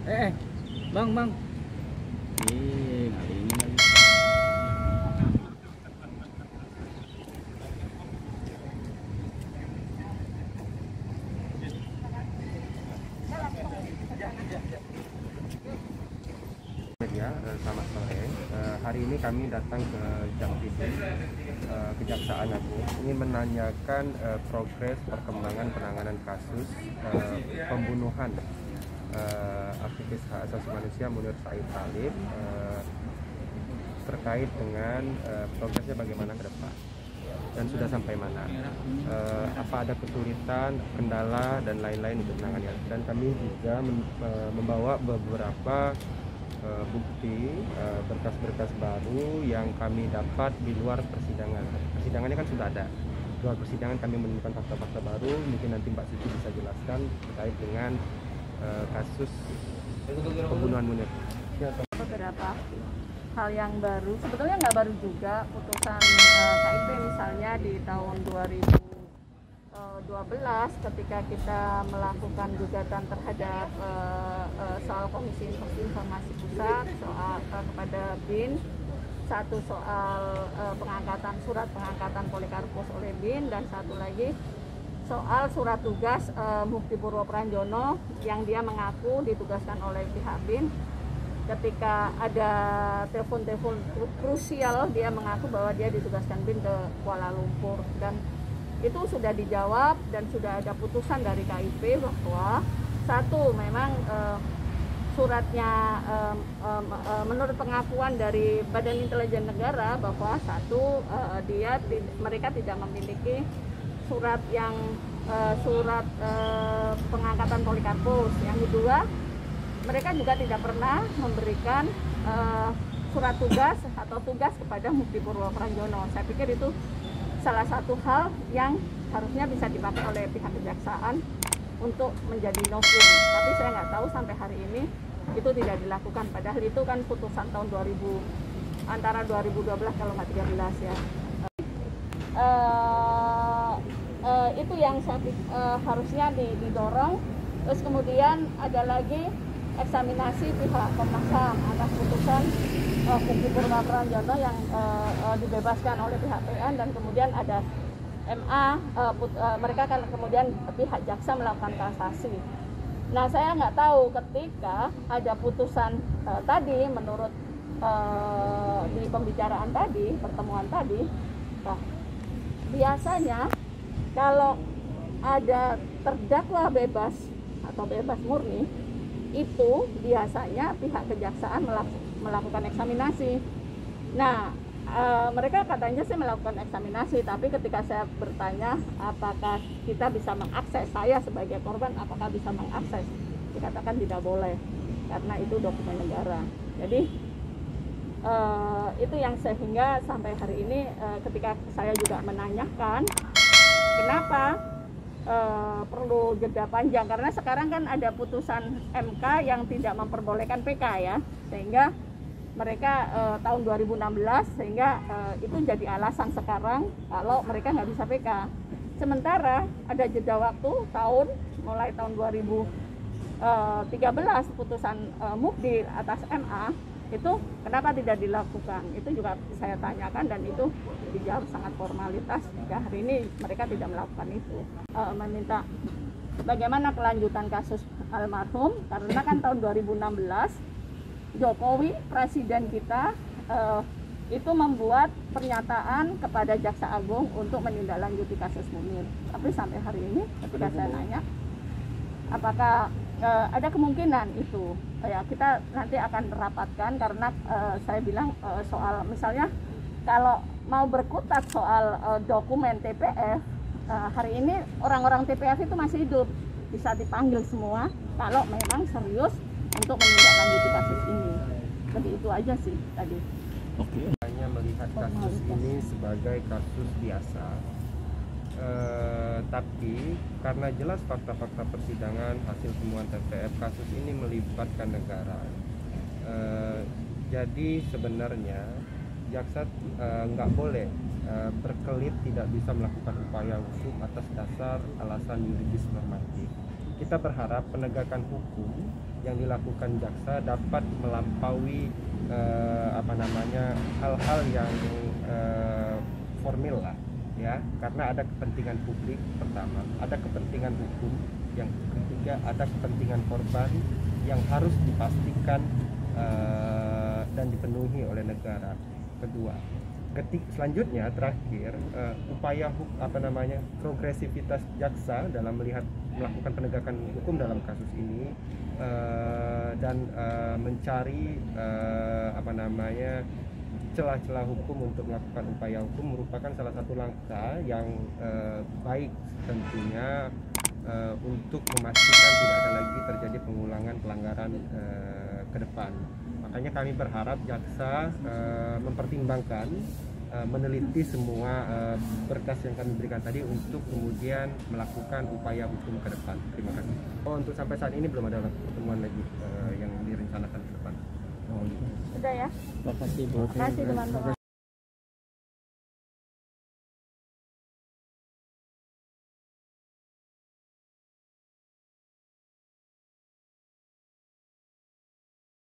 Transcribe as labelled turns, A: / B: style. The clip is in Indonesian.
A: Bang, bang. Ngalingin lagi.
B: Ya, selamat sore. Hari ini kami datang ke Jampidi, Kejaksaan Agung, ingin menanyakan progres perkembangan penanganan kasus pembunuhan aktivis hak asasi manusia Munir Said Talib, terkait dengan progresnya bagaimana ke depan dan sudah sampai mana, apa ada kesulitan, kendala dan lain-lain untuk menangani. Dan kami juga membawa beberapa bukti, berkas-berkas baru yang kami dapat di luar persidangan. Persidangannya kan sudah ada. Di luar persidangan kami menemukan fakta-fakta baru. Mungkin nanti Mbak Siti bisa jelaskan terkait dengan kasus pembunuhan Munir.
C: Beberapa hal yang baru, sebetulnya nggak baru juga. Putusan KIP misalnya di tahun 2012 ketika kita melakukan gugatan terhadap soal Komisi Informasi Pusat, soal kepada BIN, satu soal pengangkatan surat pengangkatan Polikarpus oleh BIN, dan satu lagi soal surat tugas Mukti Purwo Pranjono yang dia mengaku ditugaskan oleh pihak BIN. Ketika ada telepon-telepon krusial, dia mengaku bahwa dia ditugaskan BIN ke Kuala Lumpur, dan itu sudah dijawab dan sudah ada putusan dari KIP bahwa satu, memang suratnya menurut pengakuan dari Badan Intelijen Negara bahwa satu, mereka tidak memiliki surat yang pengangkatan Polikarpus. Yang kedua, mereka juga tidak pernah memberikan surat tugas atau tugas kepada Mukti Purwo Pranjono. Saya pikir itu salah satu hal yang harusnya bisa dipakai oleh pihak kejaksaan untuk menjadi novum. Tapi saya nggak tahu sampai hari ini itu tidak dilakukan. Padahal itu kan putusan tahun 2000, antara 2012 kalau nggak 13 ya. Itu yang saya harusnya didorong. Terus kemudian ada lagi eksaminasi pihak Komnas HAM atas putusan Mukti Purwo Pranjono yang dibebaskan oleh pihak PN, dan kemudian ada MA, mereka kan kemudian pihak jaksa melakukan kasasi. Nah, saya nggak tahu ketika ada putusan tadi, menurut di pembicaraan tadi, pertemuan tadi, biasanya kalau ada terdakwa bebas atau bebas murni, itu biasanya pihak kejaksaan melakukan eksaminasi. Nah, mereka katanya sih melakukan eksaminasi, tapi ketika saya bertanya apakah kita bisa mengakses, saya sebagai korban apakah bisa mengakses, dikatakan tidak boleh karena itu dokumen negara. Jadi itu yang sehingga sampai hari ini ketika saya juga menanyakan kenapa perlu jeda panjang, karena sekarang kan ada putusan MK yang tidak memperbolehkan PK ya, sehingga mereka tahun 2016, sehingga itu jadi alasan sekarang kalau mereka nggak bisa PK. Sementara ada jeda waktu tahun, mulai tahun 2013 putusan Mukdi atas MA, itu kenapa tidak dilakukan? Itu juga saya tanyakan dan itu dijawab sangat formalitas. Ya, hari ini mereka tidak melakukan itu. Meminta bagaimana kelanjutan kasus almarhum, karena kan tahun 2016 Jokowi, presiden kita, itu membuat pernyataan kepada Jaksa Agung untuk menindaklanjuti kasus Munir. Tapi sampai hari ini ketika saya nanya apakah ada kemungkinan itu, ya kita nanti akan rapatkan, karena saya bilang soal misalnya kalau mau berkutat soal dokumen TPF, hari ini orang-orang TPF itu masih hidup, bisa dipanggil semua kalau memang serius untuk menindaklanjuti kasus ini. Jadi itu aja sih tadi.
B: Oke. Hanya melihat kasus ini sebagai kasus biasa, tapi karena jelas fakta-fakta persidangan, hasil temuan TPF, kasus ini melibatkan negara. Jadi sebenarnya jaksa nggak boleh berkelit tidak bisa melakukan upaya hukum atas dasar alasan yuridis normatif. kita berharap penegakan hukum yang dilakukan jaksa dapat melampaui hal-hal yang formil lah, ya, karena ada kepentingan publik pertama, ada kepentingan hukum yang ketiga, ada kepentingan korban yang harus dipastikan dan dipenuhi oleh negara. Kedua, selanjutnya terakhir, upaya progresivitas jaksa dalam melakukan penegakan hukum dalam kasus ini dan mencari celah-celah hukum untuk melakukan upaya hukum merupakan salah satu langkah yang baik tentunya untuk memastikan tidak ada lagi terjadi pengulangan pelanggaran ke depan. Makanya kami berharap jaksa mempertimbangkan, meneliti semua berkas yang kami berikan tadi untuk kemudian melakukan upaya hukum ke depan. Terima kasih. Untuk sampai saat ini belum ada pertemuan lagi yang direncanakan ke depan.
C: Sudah ya?
A: Terima kasih Bu.
C: Terima kasih teman-teman.